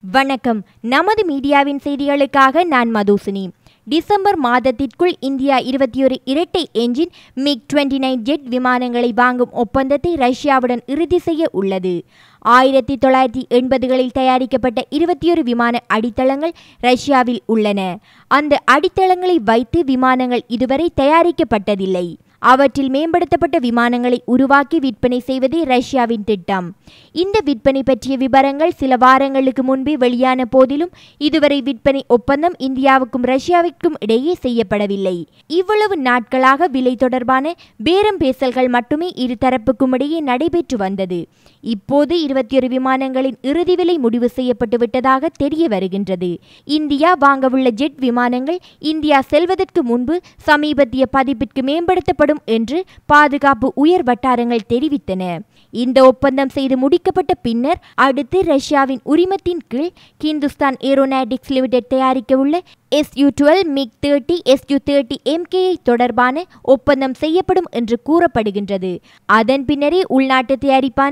வணக்கம். நமது மீடியாவின் செய்திகளுக்காக நான் மதுசினி. டிசம்பர் மாதத்திற்குள் இந்தியா 21 இரட்டை என்ஜின் MiG-29 ஜெட் விமானங்களை வாங்கும் ஒப்பந்தத்தை ரஷ்யாவுடன் இறுதி செய்ய உள்ளது. 1980களில் தயாரிக்கப்பட்ட 21 விமான அடித்தளங்கள் ரஷ்யாவில் உள்ளன. அந்த அடித்தளங்களை வைத்து விமானங்கள் இதுவரை தயாரிக்கப்பட்டதில்லை. அவற்றில் மேம்படுத்தப்பட்ட விமானங்களை உருவாக்கி விற்பனை செய்வதே ரஷ்யாவின் திட்டம். இந்த விற்பனை பற்றிய விவரங்கள் சில வாரங்களுக்கு முன்பே வெளியான போதிலும் இதுவரை விற்பனை ஒப்பந்தம் இந்தியாவுக்கும் ரஷ்யாவிற்கும் இடையே செய்யப்படவில்லை. இவ்வளவு நாட்களாக விலை தொடர்பான பேரம் பேசல்கள் மட்டுமே இரு தரப்புக்கும் இடையே நடைபெற்று வந்தது. இப்போது 21 விமானங்களின் இறுதி விலை முடிவு செய்யப்பட்டு விட்டதாக தெரிய வருகின்றது. இந்தியா வாங்கவுள்ள ஜெட் விமானங்கள் இந்தியா செல்வதற்கு முன்பு சமீபத்திய பதிப்பிற்கு மேம்படுத்தப்படும் என்று பாதுகாப்பு உயர் வட்டாரங்கள் தெரிவித்தன. இந்த ஒப்பந்தம் செய்து முடிக்கப்பட்ட பின்னர் அடுத்து ரஷ்யாவின் உரிமத்தின் கீழ் ஹிந்துஸ்தான் ஏரோநாட்டிக்ஸ் லிமிடெட் தயாரிக்க உள்ள Su-12 MiG-30 Su-30 MKI தொடர்பான ஒப்பந்தம் செய்யப்படும் என்று கூறப்படுகின்றது. அதன் பின்னரே உள்நாட்டு தயாரிப்பான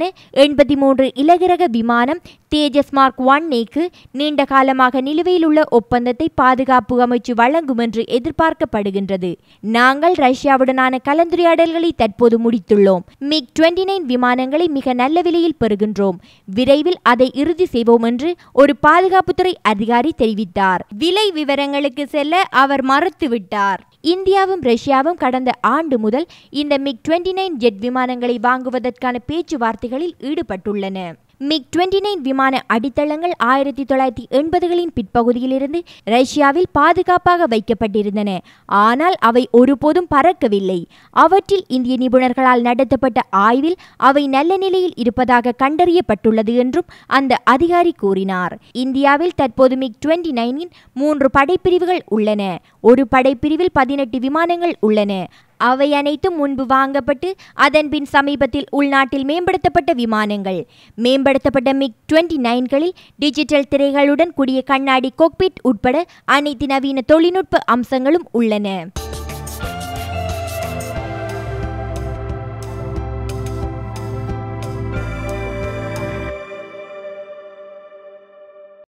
83 இலகுரக விமானம் தேஜஸ் மார்க் 1க்கு நீண்ட காலமாக நிலுவையில் உள்ள ஒப்பந்தத்தை பாதுகாப்பு அமைச்சு வழங்கும் என்று எதிர்பார்க்கப்படுகின்றது. நாங்கள் ரஷ்யாவுடனான கலந்துரையாடல்களை தற்போது முடித்துள்ளோம். MiG-29 விமானங்களை மிக நல்ல விலையில் பெறுகின்றோம். விரைவில் அதை இறுதி செய்வோம் என்று ஒரு பாதுகாப்புத்துறை அதிகாரி தெரிவித்தார். விலை விவரங்களுக்கு செல்ல அவர் மறுத்துவிட்டார். இந்தியாவும் ரஷ்யாவும் கடந்த ஆண்டு முதல் இந்த MiG-29 ஜெட் விமானங்களை வாங்குவதற்கான பேச்சுவார்த்தைகளில் ஈடுபட்டுள்ளன. MiG-29 விமான அடித்தளங்கள் 1980களின் பிற்பகுதியிலிருந்து ரஷ்யாவில் பாதுகாப்பாக வைக்கப்பட்டிருந்தன. ஆனால் அவை ஒருபோதும் பறக்கவில்லை. அவற்றில் இந்திய நிபுணர்களால் நடத்தப்பட்ட ஆய்வில் அவை நல்ல நிலையில் இருப்பதாக கண்டறியப்பட்டுள்ளது என்றும் அந்த அதிகாரி கூறினார். இந்தியாவில் தற்போது MiG-29இன் 3 படைப்பிரிவுகள் உள்ளன. ஒரு படைப்பிரிவில் 18 விமானங்கள் உள்ளன. அவை அனைத்தும் முன்பு வாங்கப்பட்டு அதன்பின் சமீபத்தில் உள்நாட்டில் மேம்படுத்தப்பட்ட விமானங்கள். மேம்படுத்தப்பட்ட MiG-29களில் டிஜிட்டல் திரைகளுடன் கூடிய கண்ணாடி கோக்பிட் உட்பட அனைத்து நவீன தொழில்நுட்ப அம்சங்களும் உள்ளன.